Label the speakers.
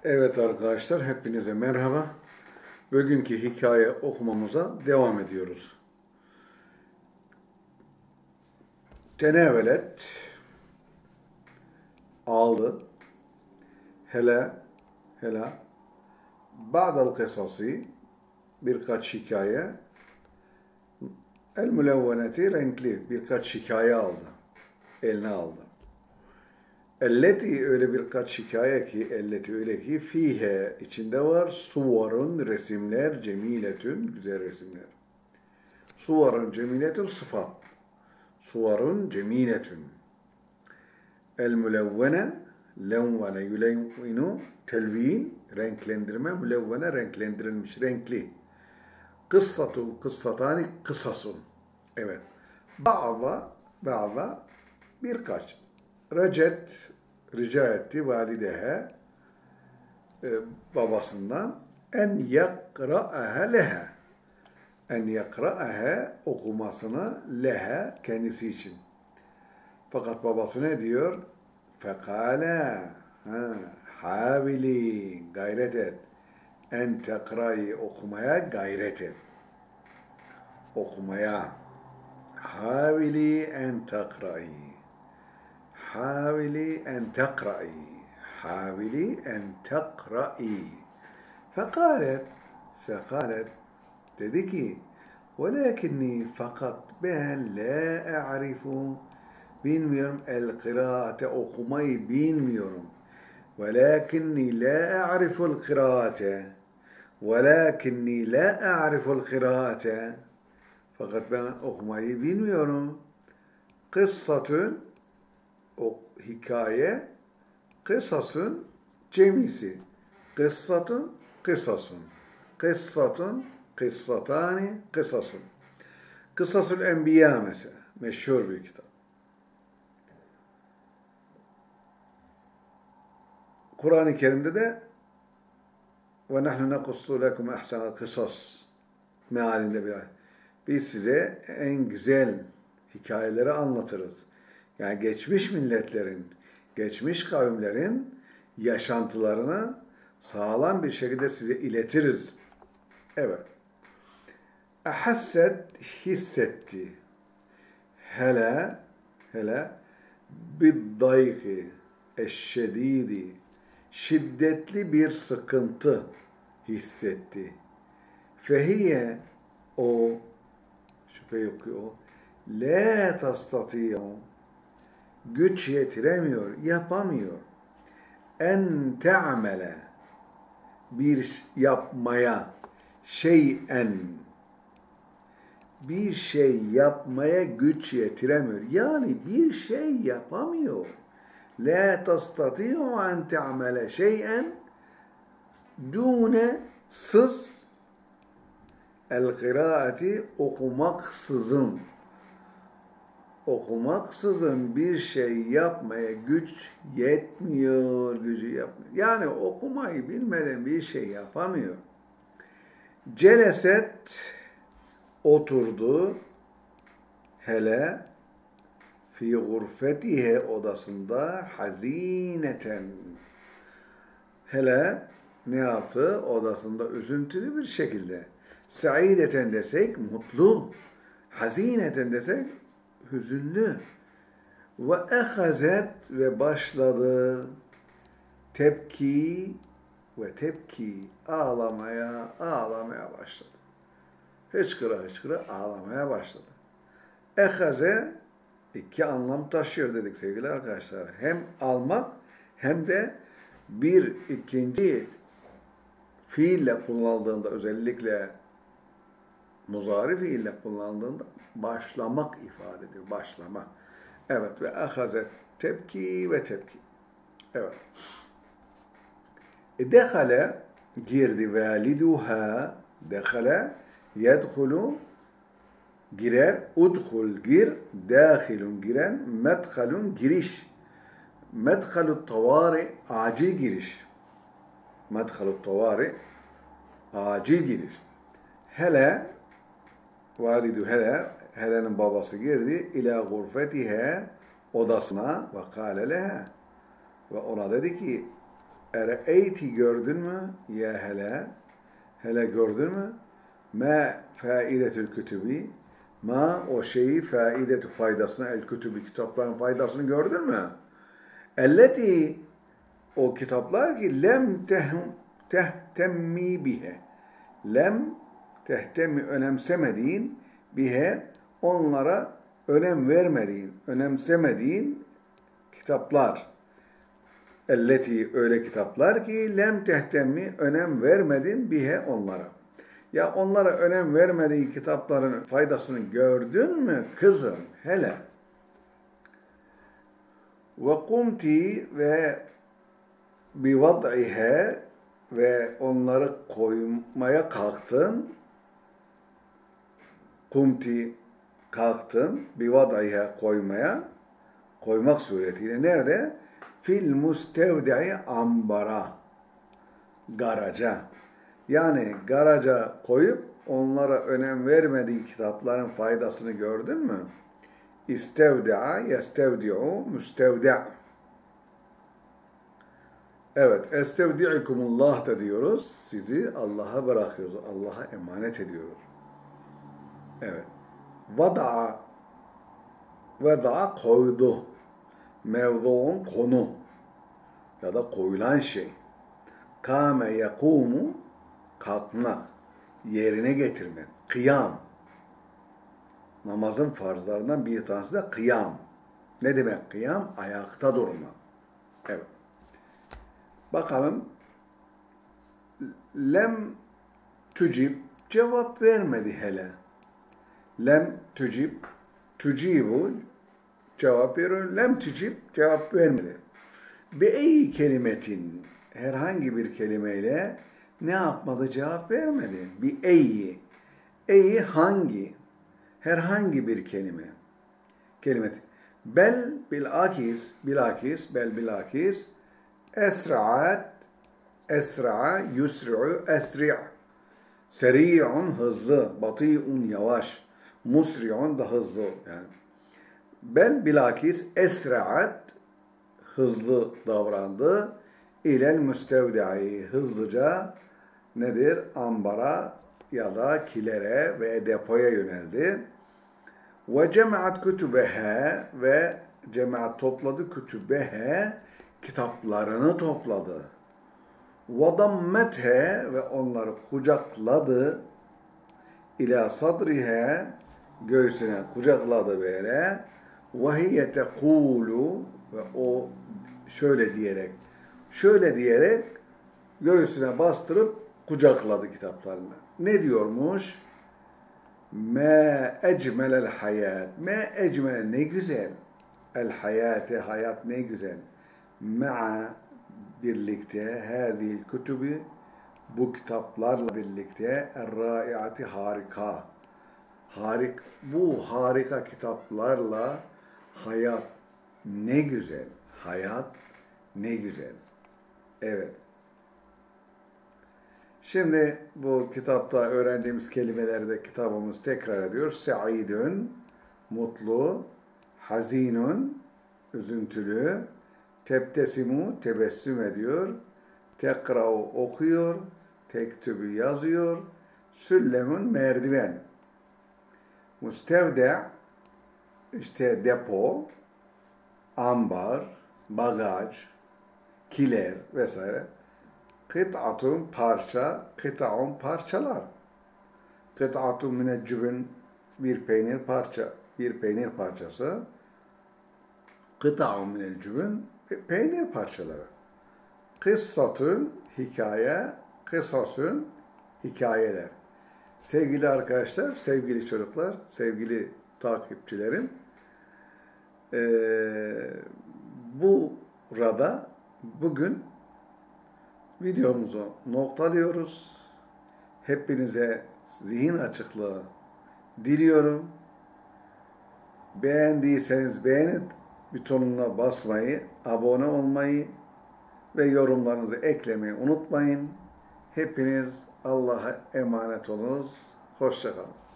Speaker 1: Evet arkadaşlar, hepinize merhaba. Bugünkü hikaye okumamıza devam ediyoruz. Tenevelet aldı. Hele ba'del kısası birkaç hikaye el mülevveneti renkli birkaç hikaye aldı. Eline aldı. Elleti öyle birkaç hikaye ki, elleti öyle ki fihe içinde var suvarun resimler cemiletün güzel resimler. Suvarun cemiletün sıfat. Suvarun cemiletün. El mülevvene levvene yulevvinu telvin renklendirme mülevvene renklendirilmiş renkli. Kıssatun kıssatani kısasun. Evet. Ba'da birkaç. Rica etti validehe babasından en yakra'ahe lehe. En yakra'ahe okumasını lehe kendisi için. Fakat babası ne diyor? Fekale havili gayret et. En tekra'yı okumaya gayret et. Okumaya. Havili en tekra'yı. Havili en tekra'yı. Havili en tekra'yı. Fekalet dedi ki velakinni fakat ben la a'rifu bilmiyorum el kıraate okumayı bilmiyorum. Velakinni la a'riful kıraate. Velakinni la a'riful kıraate. Fakat ben okumayı bilmiyorum. Kıssatun o hikaye, kısasun cemisi. Kıssatun kısasun. Kıssatun kıssatani kısasun. Kısasul Enbiya mesela. Meşhur bir kitap. Kur'an-ı Kerim'de de ve nahnu nekussu lekum ahsanal kısas mealinde bir ayet. Biz size en güzel hikayeleri anlatırız. Yani geçmiş milletlerin, geçmiş kavimlerin yaşantılarını sağlam bir şekilde size iletiriz. Evet. Ahasset hissetti. Hele biddayki eşşedidi şiddetli bir sıkıntı hissetti. Fehiye o şüphe yok ki o la tastati'u güç yetiremiyor, yapamıyor. En te'amele bir yapmaya şeyen bir şey yapmaya güç yetiremiyor. Yani bir şey yapamıyor. La tastati'u en te'amele şeyen dune el kıraati okumaksızın bir şey yapmaya güç yetmiyor, gücü yapmıyor. Yani okumayı bilmeden bir şey yapamıyor. Celeset oturdu hele fi gurfetihe odasında hazineten. Hele ne yaptı? Odasında üzüntülü bir şekilde. Saideten desek mutlu. Hazineten desek hüzünlü. Ve ehazet ve başladı tepki ağlamaya başladı. Hıçkıra ağlamaya başladı. Ehaze iki anlam taşıyor dedik sevgili arkadaşlar. Hem almak hem de bir ikinci fiille kullanıldığında özellikle muzari fiille kullanıldığında başlamak ifade ediyor. Başlamak. Evet ve ahazet tepki. Evet. Dehale girdi validuha dehale yedhulu girer udhul gir dahilun giren medhalun giriş medhalut tavari acil giriş medhalut tavari acil giriş hele validu Hele'nin babası girdi ila gurfetihe odasına ve kâle leha ve ona dedi ki Ere'eyti gördün mü? Ya hele. Hele gördün mü? Ma faidetül kütübi. Ma o şeyi faidetü faydasını, el kütübi kitapların faydasını gördün mü? Elleti o kitaplar ki lem tehtemmi bihe. Lem tehtemmi önemsemediğin bihe onlara önem vermediğin, önemsemediğin kitaplar. Elleti öyle kitaplar ki lem tehtemmi önem vermedin bihe onlara. Ya onlara önem vermediğin kitapların faydasını gördün mü kızım? Hele. Ve kumti ve bivad'ihe ve onları koymaya kalktın. Kumti kalktın. Bivad'ihe koymak suretiyle. Nerede? Fil mustevdi'i ambara. Garaja. Yani garaja koyup onlara önem vermediğin kitapların faydasını gördün mü? İstevdi'a, yestevdi'u, müstevdi'. Evet, estevdi'ikumullah da diyoruz. Sizi Allah'a bırakıyoruz. Allah'a emanet ediyoruz. Evet. Vada'a koydu. Mevzuun konu ya da koyulan şey. Kâme yakûmu kalkmak, yerine getirmek. Kıyam. Namazın farzlarından bir tanesi de kıyam. Ne demek kıyam? Ayakta durma. Evet. Bakalım. Lem tücib cevap vermedi hele. Lem tücib tücibu cevap veriyor. Lem tücib cevap vermedi. Bi kelimetin herhangi bir kelimeyle ne yapmadı? Cevap vermedi. Bir eyyi. Eyyi hangi? Herhangi bir kelime. Kelimet. Bel bilakis, bel bilakis, esra'a, yusri'u, esri'. Seri'un hızlı, bati'un yavaş, musri'un da hızlı. Yani. Bel bilakis esra'at hızlı davrandı. İlel müstevdi'i hızlıca nedir? Ambara ya da kilere ve depoya yöneldi. Ve cemaat kütübehe ve cemaat topladı kütübehe kitaplarını topladı. Ve dammethe ve onları kucakladı. İlâ sadrihe göğsüne kucakladı böyle. Ve hiye tekûlu ve o şöyle diyerek göğsüne bastırıp kucakladı kitaplarını. Ne diyormuş? Me ecmelel hayat. Me ecmel ne güzel. El hayate hayat ne güzel. Ma'a birlikte hâzîl kütübü bu kitaplarla birlikte er-râi'ati harika. Bu harika kitaplarla hayat ne güzel. Hayat ne güzel. Evet. Şimdi bu kitapta öğrendiğimiz kelimeleri de kitabımız tekrar ediyor. Sa'idun, mutlu, hazinun, üzüntülü, tebtesimu, tebessüm ediyor, tekra'u okuyor, tektübü yazıyor, süllemun merdiven, müstevde, işte depo, ambar, bagaj, kiler vesaire. Kıt'atun parça, kıt'un parçalar. Kıt'atun müneccübün bir peynir parçası. Kıt'un müneccübün peynir parçaları. Kıssatun hikaye, kısasün hikayeler. Sevgili arkadaşlar, sevgili çocuklar, sevgili takipçilerim, burada bugün videomuzu noktalıyoruz. Hepinize zihin açıklığı diliyorum. Beğendiyseniz beğeni butonuna basmayı, abone olmayı ve yorumlarınızı eklemeyi unutmayın. Hepiniz Allah'a emanet olunuz. Hoşça kalın.